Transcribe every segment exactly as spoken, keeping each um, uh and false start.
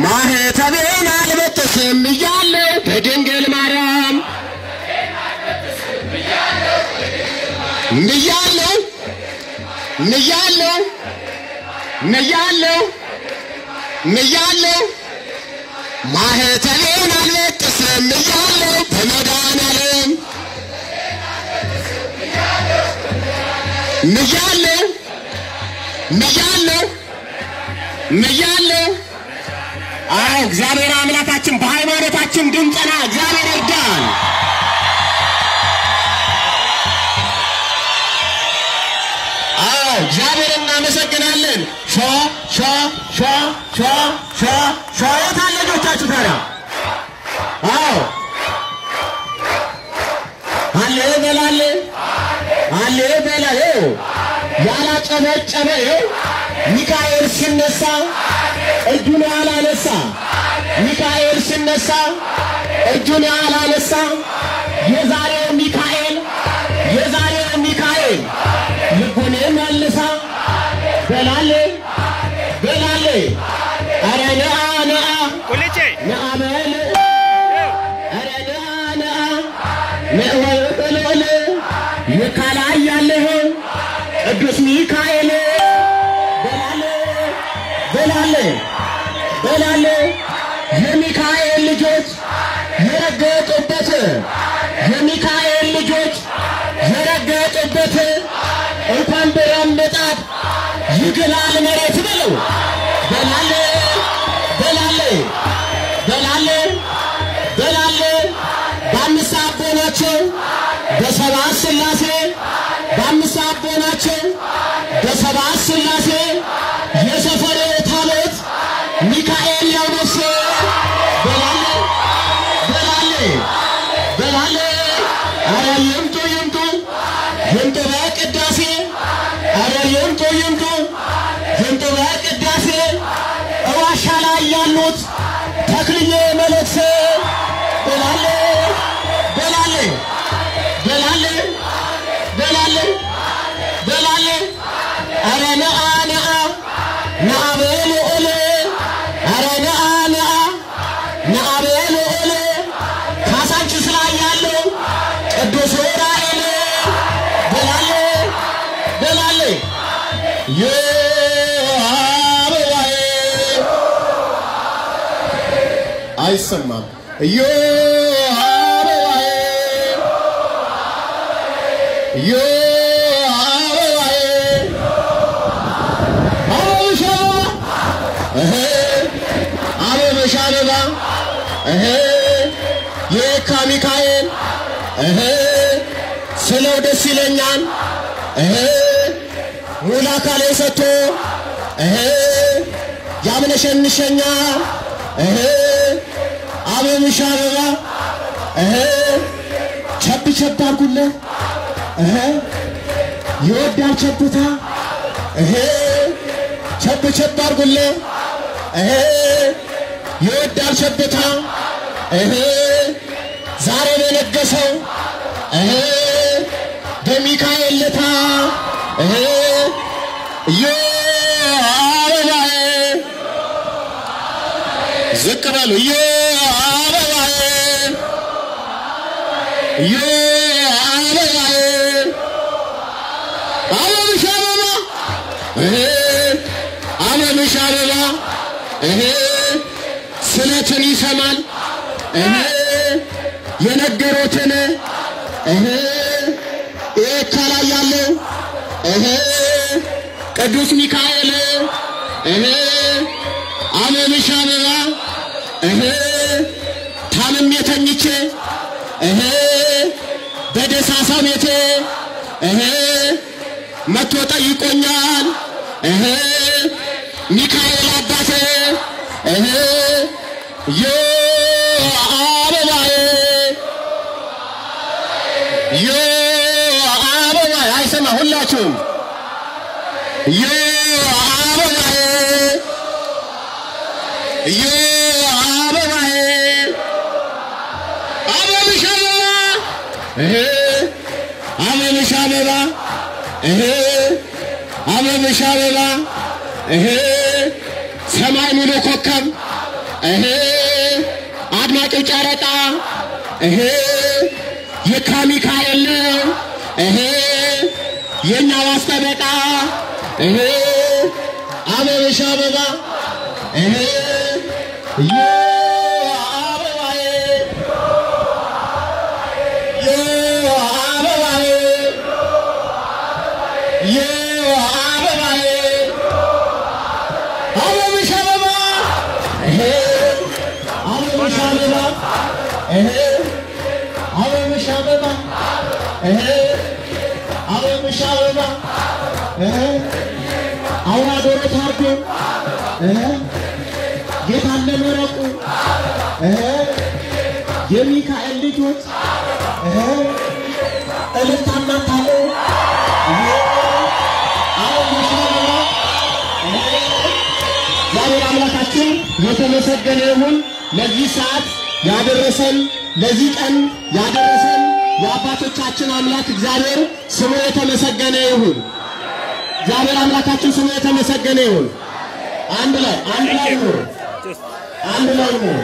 ማህተቤን አልበጥስም እያለሁ በድንግል ማርያም ንያለሁ ንያለሁ ንያለሁ ንያለሁ ማህተቤን አልበጥስም እያለሁ በመድኃኔዓለም ንያለሁ ንያለሁ ንያለሁ አዎ እግዚአብሔር አምላካችን በሃይማኖታችን ድንጸና እግዚአብሔር ይርዳን አዎ እግዚአብሔር እናመሰግናለን ሻ ሻ ሻ ሻ ሻ ሻ የታለጆቻችሁ ታዲያ አዎ አለ በላለ አለ በላለ ያላጨበጨበ ሚካኤል ሲነሳ እጁን ያላነሳ ሚካኤል ሲነሳ እጁን ያላነሳ የዛሬው ሚካኤል የዛሬው ሚካኤል ልቡን መልሳ በላለ በላለ አረና አና ቁልጬ ነአበል አረና አና ነወለለ የካላይ ያለህ ቅዱስ ሚካኤል በላለ በላለ በላለ የሚካኤል ልጆች የረገጡበት የሚካኤል ልጆች የረገጡበት እንኳን በረመጣት ይገላል መሬት ብለው በላለ በላለ በላለ በላለ በአምስት አቦናቸው በሰባት ሥላሴ በአምስት አቦናቸው በሰባት ሥላሴ የሰፈሬ ታቦት ሚካኤል ያውደስ በላለ በላለ በላለ አረ ይምጡ ይምጡ ይምጡ በቅዳሴ አረ ይምጡ ይምጡ ይምጡ በቅዳሴ እዋሻ ላይ ያሉት ተክልዬ መለክሴ በላለ በላለ በላለ በላለ በላለ አረ ነአ ነአ ነአበል ኦለ አረ ነአ ነአ ነአበል ኦለ ካሳንቺስ ላይ ያለው ቅዱስ ዑራኤል በላለ በላለ የአበባዬ አይሰማም የአበባዬ የአበባዬ አበሻ እህ አበሻ አበባ እህ የካ ሚካኤል እህ ስለው ደስ ይለኛል እህ ሙላ ካለ ሰጥቶ እህ ያምነሸንሸኛል እህ አበሻ አበባ እህ ቸብ ቸብ አድርጉለት እህ ይወዳል ቸብታ እህ ቸብ ቸብ አድርጉለት እህ ይወዳል ቸብታ እህ ዛሬ በነገሰው እህ በሚካኤል ለታ እህ የአበባዬ ዝቅ በሉ የአበባዬ የአበባዬ አበብሽ አበባ እህ አበብሽ አበባ እህ ስለትን ይሰማል እህ የነገሩትን እህ ኤካ ላይ ያለው እህ ቅዱስ ሚካኤል እህ አበብሽ አበባ እህ ታምሜ ተኝቼ እህ በደሳሳ ቤቴ እህ መቶ ጠይቆኛል እህ ሚካኤል አባቴ እህ የአበባዬ የአበባዬ አይሰማ ሁላችሁም የአበባዬ የአበባዬ አበብሽ አበባ እህ አበብሽ አበባ እህ አበብሽ አበባ እህ ሰማይ ሙሉ ኮከብ እህ አድማጭ ጨረቃ እህ የካሚካኤል እህ የኛ ዋስተበቃ እህ አበበሻ አበባ እህ የአበባዬ የአበባዬ የአበባዬ አበበሻ አበባ እህ አበበሻ አበባ እህ አበበሻ አበባ እህ አበበሻ አበባ እህ አውራ ዶሮ ታርዶ እህ ጌታን ለመረቁ እህ የሚካኤል ልጆች እህ እልልታና ታቦ እህ አበበሻ አበባ እህ ዛሬ አምላካችን የተመሰገነ ይሁን። ለዚህ ሰዓት ያደረሰን ለዚህ ቀን ያደረሰን የአባቶቻችን አምላክ እግዚአብሔር ስሙ የተመሰገነ ይሁን። እግዚአብሔር አምላካችን ስሙ የተመሰገነ ይሁን። አንድ ላይ አንድ ላይ ነው አንድ ላይ ነው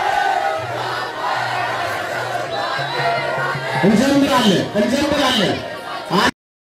እንዘምራለን እንዘምራለን